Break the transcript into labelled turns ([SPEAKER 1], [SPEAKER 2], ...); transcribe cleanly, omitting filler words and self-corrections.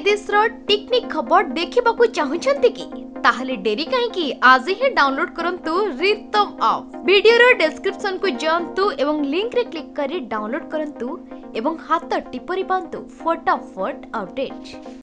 [SPEAKER 1] विदेशर technique खबर देखा चाहूंट कि ताहले डेरी कहीं आज ही डाउनलोड करंतु रितम ऐप। वीडियो डिस्क्रिप्शन को जांतु एवं लिंक रे क्लिक करी डाउनलोड करंतु एवं हाथ टिपरी पांतु फटाफट अपडेट।